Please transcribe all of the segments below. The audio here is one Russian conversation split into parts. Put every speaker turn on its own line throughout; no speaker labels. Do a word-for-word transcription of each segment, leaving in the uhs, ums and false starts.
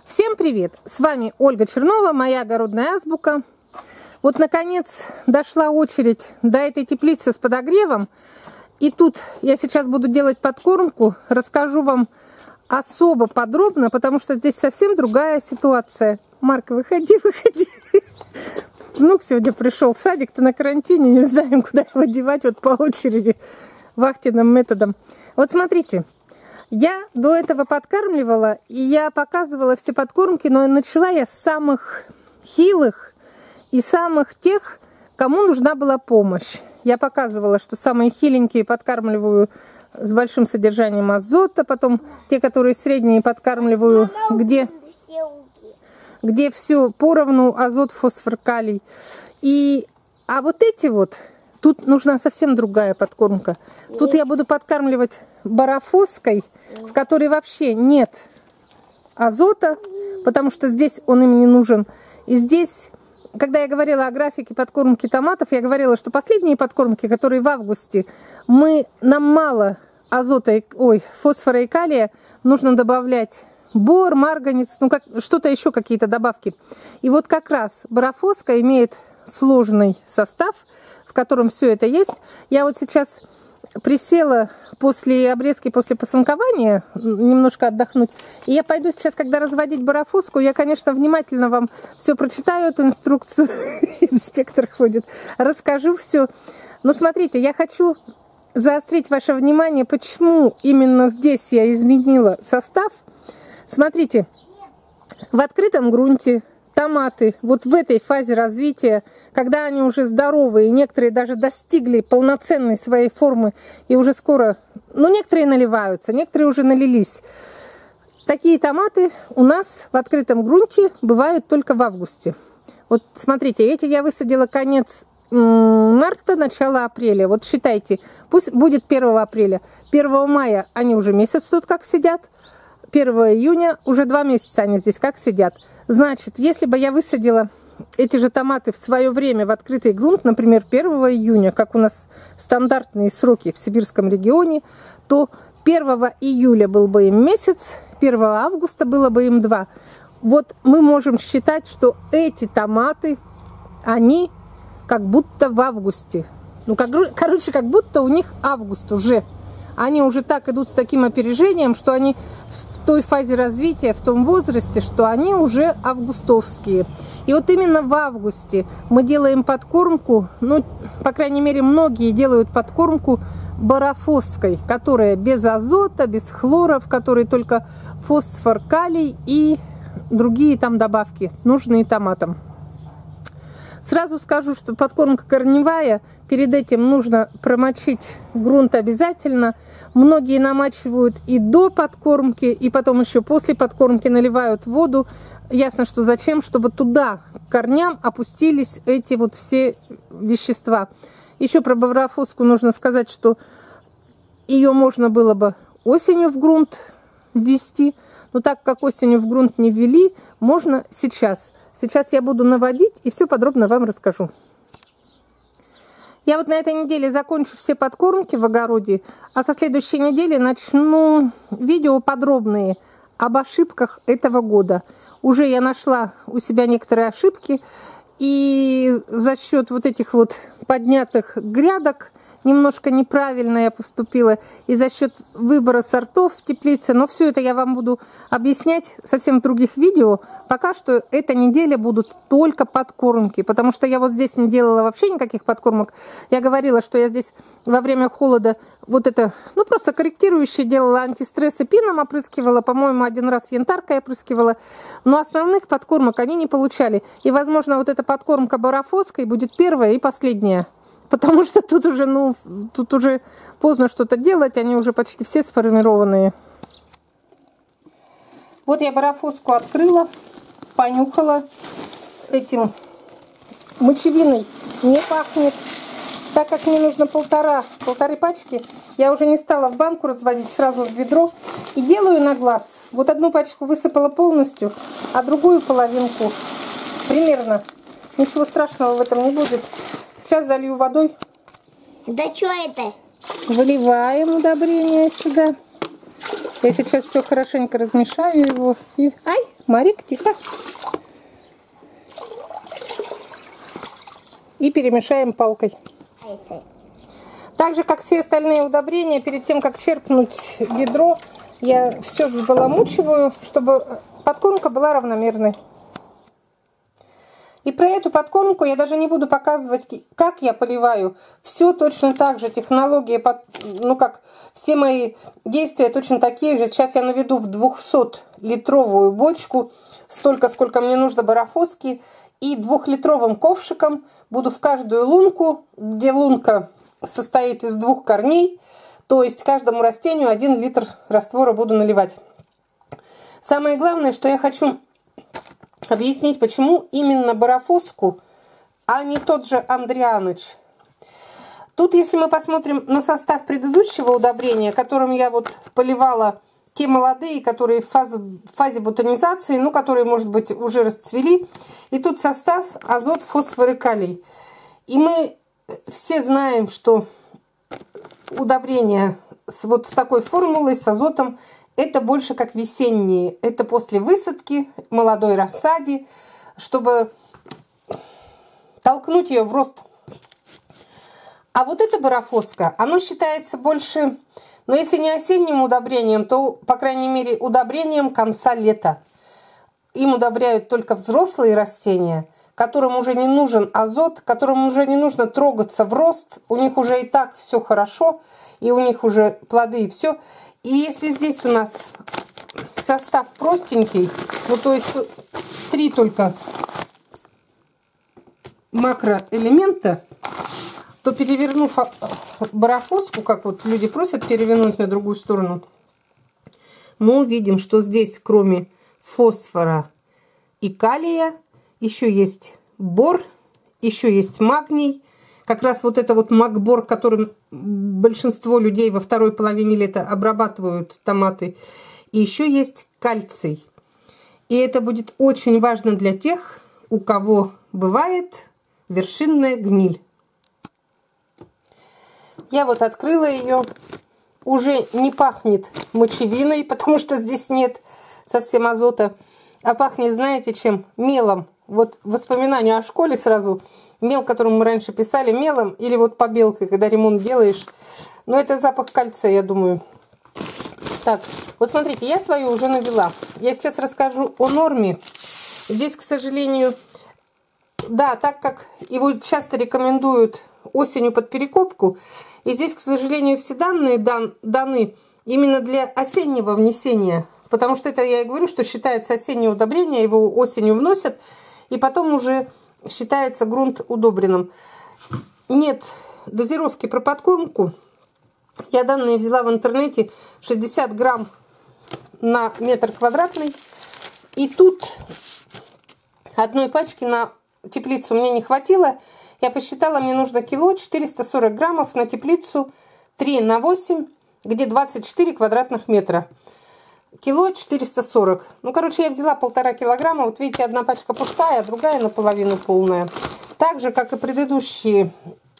Всем привет! С вами Ольга Чернова, моя огородная азбука. Вот, наконец, дошла очередь до этой теплицы с подогревом. И тут я сейчас буду делать подкормку. Расскажу вам особо подробно, потому что здесь совсем другая ситуация. Марка, выходи, выходи. Внук сегодня пришел в садик-то на карантине, не знаем, куда его девать, вот по очереди, вахтенным методом. Вот смотрите. Я до этого подкармливала, и я показывала все подкормки, но начала я с самых хилых и самых тех, кому нужна была помощь. Я показывала, что самые хиленькие подкармливаю с большим содержанием азота, потом те, которые средние, подкармливаю, где, где все поровну, азот, фосфор, калий. И, а вот эти вот, тут нужна совсем другая подкормка. Тут я буду подкармливать барафоской, в которой вообще нет азота, потому что здесь он им не нужен. И здесь, когда я говорила о графике подкормки томатов, я говорила, что последние подкормки, которые в августе, мы, нам мало азота, ой, фосфора и калия, нужно добавлять бор, марганец, ну как что-то еще, какие-то добавки. И вот как раз барафоска имеет сложный состав, в котором все это есть. Я вот сейчас присела после обрезки, после посанкования, немножко отдохнуть. И я пойду сейчас, когда разводить барафоску, я, конечно, внимательно вам все прочитаю, эту инструкцию, инспектор ходит, расскажу все. Но смотрите, я хочу заострить ваше внимание, почему именно здесь я изменила состав. Смотрите, в открытом грунте томаты вот в этой фазе развития, когда они уже здоровые, некоторые даже достигли полноценной своей формы и уже скоро, ну некоторые наливаются, некоторые уже налились. Такие томаты у нас в открытом грунте бывают только в августе. Вот смотрите, эти я высадила конец марта, начало апреля. Вот считайте, пусть будет первого апреля. первого мая они уже месяц тут как сидят. первого июня уже два месяца они здесь как сидят. Значит, если бы я высадила эти же томаты в свое время в открытый грунт, например, первого июня, как у нас стандартные сроки в сибирском регионе, то первого июля был бы им месяц, первого августа было бы им два. Вот мы можем считать, что эти томаты, они как будто в августе. Ну, как, короче, как будто у них август уже. Они уже так идут с таким опережением, что они в той фазе развития, в том возрасте, что они уже августовские. И вот именно в августе мы делаем подкормку, ну, по крайней мере, многие делают подкормку барафоской, которая без азота, без хлора, в которой только фосфор, калий и другие там добавки, нужные томатам. Сразу скажу, что подкормка корневая, перед этим нужно промочить грунт обязательно. Многие намачивают и до подкормки, и потом еще после подкормки наливают воду. Ясно, что зачем, чтобы туда, к корням, опустились эти вот все вещества. Еще про барафоску нужно сказать, что ее можно было бы осенью в грунт ввести, но так как осенью в грунт не ввели, можно сейчас. Сейчас я буду наводить и все подробно вам расскажу. Я вот на этой неделе закончу все подкормки в огороде, а со следующей недели начну видео подробные об ошибках этого года. Уже я нашла у себя некоторые ошибки, и за счет вот этих вот поднятых грядок немножко неправильно я поступила, и за счет выбора сортов в теплице, но все это я вам буду объяснять совсем в других видео. Пока что эта неделя будут только подкормки, потому что я вот здесь не делала вообще никаких подкормок. Я говорила, что я здесь во время холода вот это, ну просто корректирующее делала, антистресс и пином опрыскивала, по-моему, один раз янтаркой опрыскивала, но основных подкормок они не получали. И, возможно, вот эта подкормка барафоской будет первая и последняя. Потому что тут уже, ну, тут уже поздно что-то делать, они уже почти все сформированные. Вот я барафоску открыла, понюхала. Этим мочевиной не пахнет. Так как мне нужно полтора, полторы пачки, я уже не стала в банку разводить, сразу в ведро. И делаю на глаз. Вот одну пачку высыпала полностью, а другую половинку примерно. Ничего страшного в этом не будет. Сейчас залью водой.
Да что это?
Выливаем удобрение сюда. Я сейчас все хорошенько размешаю его. И... Ай, Марик, тихо. И перемешаем палкой. Так же, как все остальные удобрения, перед тем, как черпнуть ведро, я все взбаламучиваю, чтобы подкормка была равномерной. И про эту подкормку я даже не буду показывать, как я поливаю. Все точно так же. Технология, ну как, все мои действия точно такие же. Сейчас я наведу в двухсотлитровую бочку столько, сколько мне нужно барафоски. И двухлитровым ковшиком буду в каждую лунку, где лунка состоит из двух корней, то есть каждому растению один литр раствора буду наливать. Самое главное, что я хочу объяснить, почему именно барафоску, а не тот же Андрианыч. Тут, если мы посмотрим на состав предыдущего удобрения, которым я вот поливала те молодые, которые в фазе, в фазе бутонизации, ну, которые, может быть, уже расцвели, и тут состав азот, фосфор и калий. И мы все знаем, что удобрения с, вот с такой формулой, с азотом, это больше как весенние. Это после высадки, молодой рассаде, чтобы толкнуть ее в рост. А вот эта барафоска, оно считается больше, но если не осенним удобрением, то, по крайней мере, удобрением конца лета. Им удобряют только взрослые растения, которым уже не нужен азот, которым уже не нужно трогаться в рост. У них уже и так все хорошо, и у них уже плоды и все. И если здесь у нас состав простенький, ну то есть три только макроэлемента, то перевернув барафоску, как вот люди просят перевернуть на другую сторону, мы увидим, что здесь кроме фосфора и калия еще есть бор, еще есть магний. Как раз вот это вот магбор, которым большинство людей во второй половине лета обрабатывают томаты. И еще есть кальций. И это будет очень важно для тех, у кого бывает вершинная гниль. Я вот открыла ее. Уже не пахнет мочевиной, потому что здесь нет совсем азота. А пахнет, знаете, чем? Мелом. Вот воспоминания о школе сразу. Мел, которым мы раньше писали, мелом или вот побелкой, когда ремонт делаешь. Но это запах кальция, я думаю. Так, вот смотрите, я свою уже навела. Я сейчас расскажу о норме. Здесь, к сожалению, да, так как его часто рекомендуют осенью под перекопку, и здесь, к сожалению, все данные дан, даны именно для осеннего внесения. Потому что это, я и говорю, что считается осеннее удобрение, его осенью вносят, и потом уже считается грунт удобренным. Нет дозировки про подкормку. Я данные взяла в интернете, шестьдесят грамм на метр квадратный. И тут одной пачки на теплицу мне не хватило. Я посчитала, мне нужно кило четыреста сорок граммов на теплицу три на восемь, где двадцать четыре квадратных метра. Кило четыреста сорок. Ну, короче, я взяла полтора килограмма. Вот видите, одна пачка пустая, а другая наполовину полная. Так же, как и предыдущие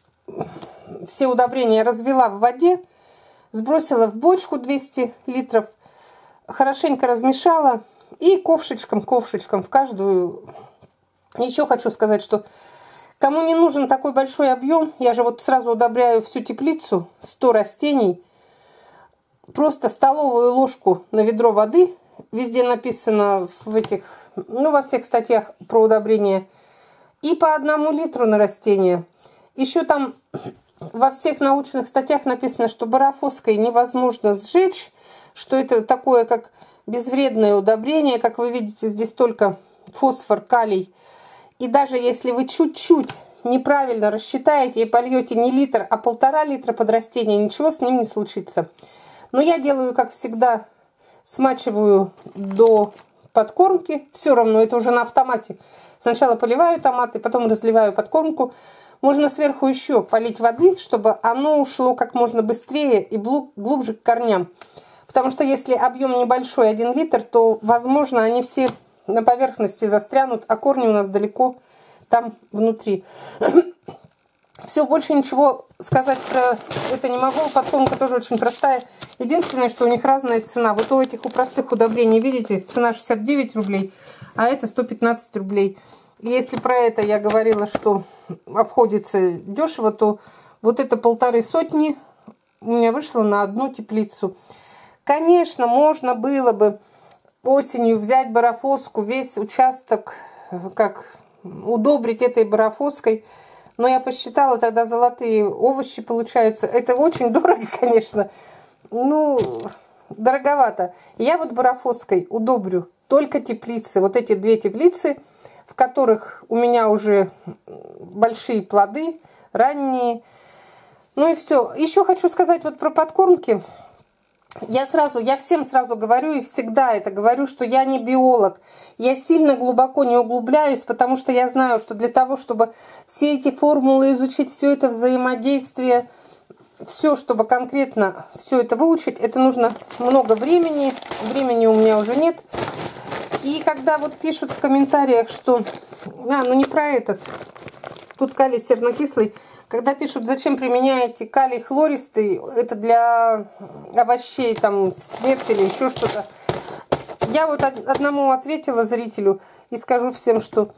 все удобрения, развела в воде, сбросила в бочку двести литров, хорошенько размешала и ковшичком, ковшичком в каждую. Еще хочу сказать, что кому не нужен такой большой объем, я же вот сразу удобряю всю теплицу, сто растений, просто столовую ложку на ведро воды, везде написано в этих, ну, во всех статьях про удобрение, и по одному литру на растение. Еще там во всех научных статьях написано, что барафоской невозможно сжечь, что это такое, как безвредное удобрение, как вы видите, здесь только фосфор, калий. И даже если вы чуть-чуть неправильно рассчитаете и польете не литр, а полтора литра под растение, ничего с ним не случится. Но я делаю, как всегда, смачиваю до подкормки. Все равно, это уже на автомате. Сначала поливаю томаты, потом разливаю подкормку. Можно сверху еще полить воды, чтобы оно ушло как можно быстрее и глубже к корням. Потому что если объем небольшой, один литр, то, возможно, они все на поверхности застрянут, а корни у нас далеко там внутри. Все, больше ничего сказать про это не могу. Подкормка тоже очень простая. Единственное, что у них разная цена. Вот у этих, у простых удобрений, видите, цена шестьдесят девять рублей, а это сто пятнадцать рублей. И если про это я говорила, что обходится дешево, то вот это полторы сотни у меня вышло на одну теплицу. Конечно, можно было бы осенью взять барафоску, весь участок, как удобрить этой барафоской. Но я посчитала, тогда золотые овощи получаются. Это очень дорого, конечно. Ну, дороговато. Я вот барафоской удобрю только теплицы. Вот эти две теплицы, в которых у меня уже большие плоды, ранние. Ну и все. Еще хочу сказать вот про подкормки. Я сразу, я всем сразу говорю и всегда это говорю, что я не биолог. Я сильно глубоко не углубляюсь, потому что я знаю, что для того, чтобы все эти формулы изучить, все это взаимодействие, все, чтобы конкретно все это выучить, это нужно много времени. Времени у меня уже нет. И когда вот пишут в комментариях, что... А, ну не про этот. Тут калий сернокислый. Когда пишут, зачем применяете калий хлористый, это для овощей, там, смерть или еще что-то. Я вот одному ответила зрителю и скажу всем, что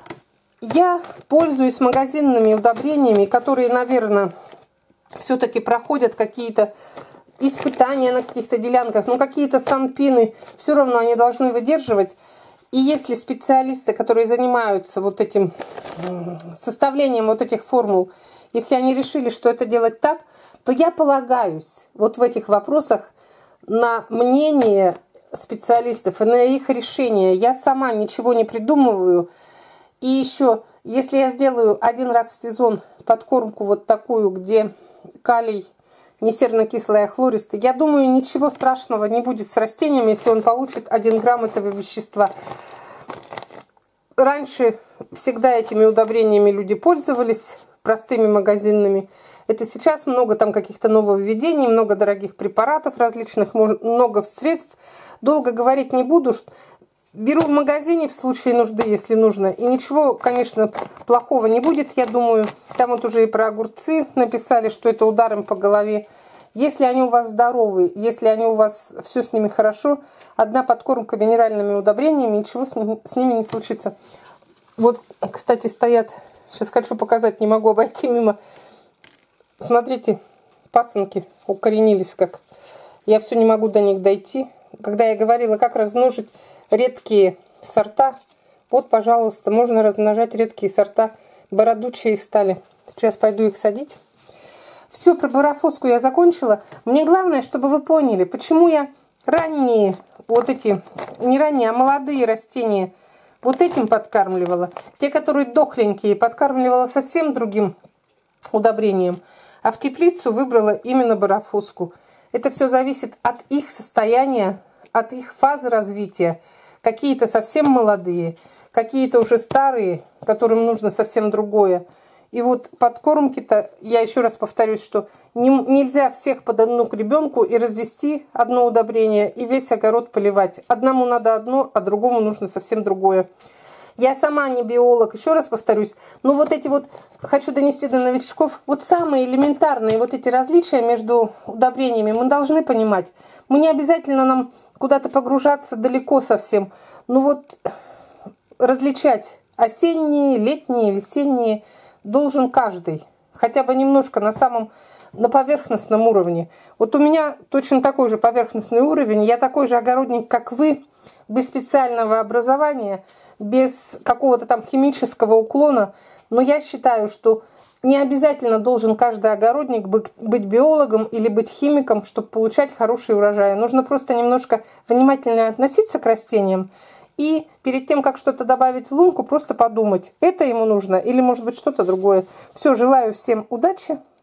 я пользуюсь магазинными удобрениями, которые, наверное, все-таки проходят какие-то испытания на каких-то делянках, но какие-то санпины все равно они должны выдерживать. И если специалисты, которые занимаются вот этим составлением вот этих формул, если они решили, что это делать так, то я полагаюсь вот в этих вопросах на мнение специалистов и на их решение. Я сама ничего не придумываю. И еще, если я сделаю один раз в сезон подкормку вот такую, где калий не сернокислый, а хлористый, я думаю, ничего страшного не будет с растением, если он получит один грамм этого вещества. Раньше всегда этими удобрениями люди пользовались, простыми магазинными. Это сейчас много там каких-то нововведений, много дорогих препаратов различных, много средств. Долго говорить не буду. Беру в магазине в случае нужды, если нужно. И ничего, конечно, плохого не будет, я думаю. Там вот уже и про огурцы написали, что это ударом по голове. Если они у вас здоровые, если они у вас все с ними хорошо, одна подкормка минеральными удобрениями, ничего с ними, с ними не случится. Вот, кстати, стоят, сейчас хочу показать, не могу обойти мимо. Смотрите, пасынки укоренились как. Я все не могу до них дойти. Когда я говорила, как размножить редкие сорта, вот, пожалуйста, можно размножать редкие сорта. Бородучие стали. Сейчас пойду их садить. Все, про барафоску я закончила. Мне главное, чтобы вы поняли, почему я ранние, вот эти, не ранние, а молодые растения вот этим подкармливала. Те, которые дохленькие, подкармливала совсем другим удобрением. А в теплицу выбрала именно барафоску. Это все зависит от их состояния, от их фазы развития. Какие-то совсем молодые, какие-то уже старые, которым нужно совсем другое. И вот подкормки-то, я еще раз повторюсь, что не, нельзя всех под одну к ребенку и развести одно удобрение, и весь огород поливать. Одному надо одно, а другому нужно совсем другое. Я сама не биолог, еще раз повторюсь, но вот эти вот, хочу донести до новичков, вот самые элементарные вот эти различия между удобрениями мы должны понимать. Мы не обязательно нам куда-то погружаться далеко совсем, но вот различать осенние, летние, весенние должен каждый, хотя бы немножко на самом, на поверхностном уровне. Вот у меня точно такой же поверхностный уровень, я такой же огородник, как вы, без специального образования, без какого-то там химического уклона, но я считаю, что не обязательно должен каждый огородник быть биологом или быть химиком, чтобы получать хороший урожай. Нужно просто немножко внимательно относиться к растениям и перед тем, как что-то добавить в лунку, просто подумать, это ему нужно или может быть что-то другое. Все, желаю всем удачи.